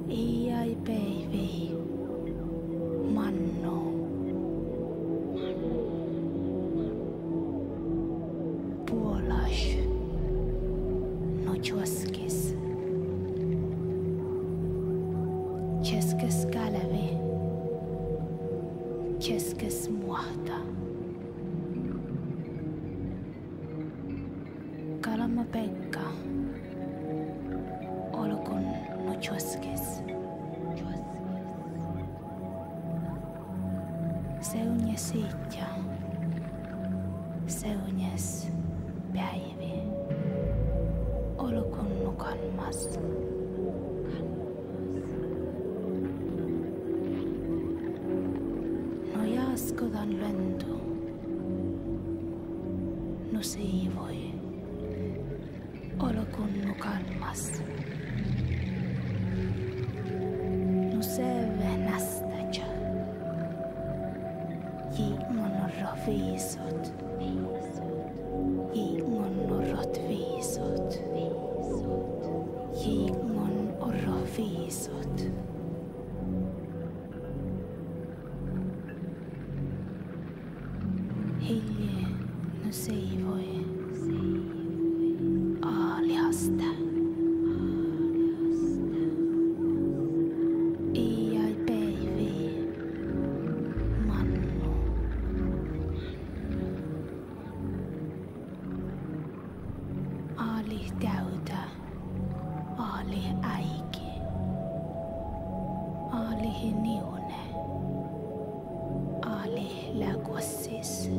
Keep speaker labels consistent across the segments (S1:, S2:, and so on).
S1: Iai päivi manno puolas no juoskis Českes kalevi Českes muahta Kalama Pekka olkun no juoskis Seunjes siitja Seunjes päivi olkun no kalmas No jaaskodan lentu no siivoi olkun no kalmas No seve nästäjä Jiingon viisot Jiingon viisot Jiingon viisot Hilje no seivoi Aalihasta Iai päivi mannu Aali täytä Aali äiki Aali niune Aali läkossis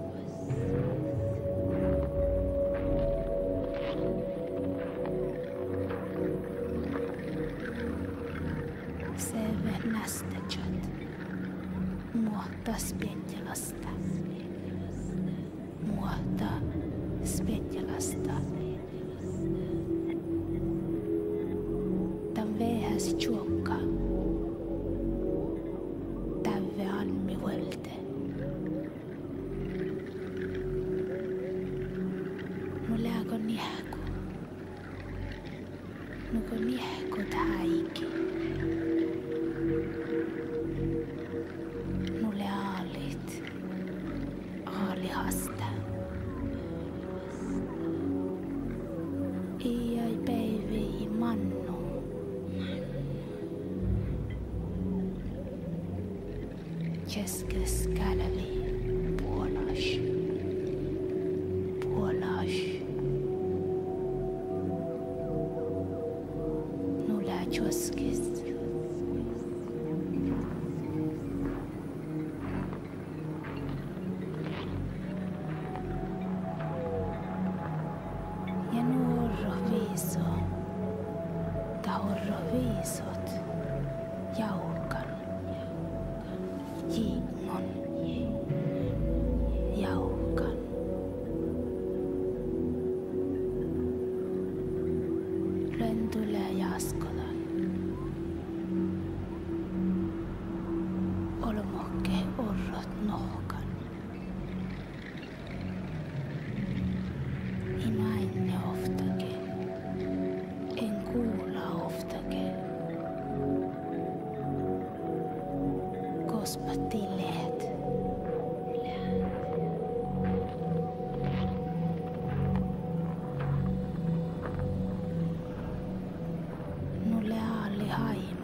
S1: Seve nästäjät Muotta spetjalasta Muotta spetjalasta Tän vähäs tjuokka Tävve almi vuolte No lääkö niehku Nuko niehku täiki Nulle aalit Aalihasta Iai päivi mannu Českes kalevi puolas Nulla juoskis Ja nuorro viiso Tahorro viisot Jaukan Jiingon Jaukan Lentule jaskodan Olmokke orrot nohkan Inainne oftake En kuula oftake Kospatti lehet Nulle aali haima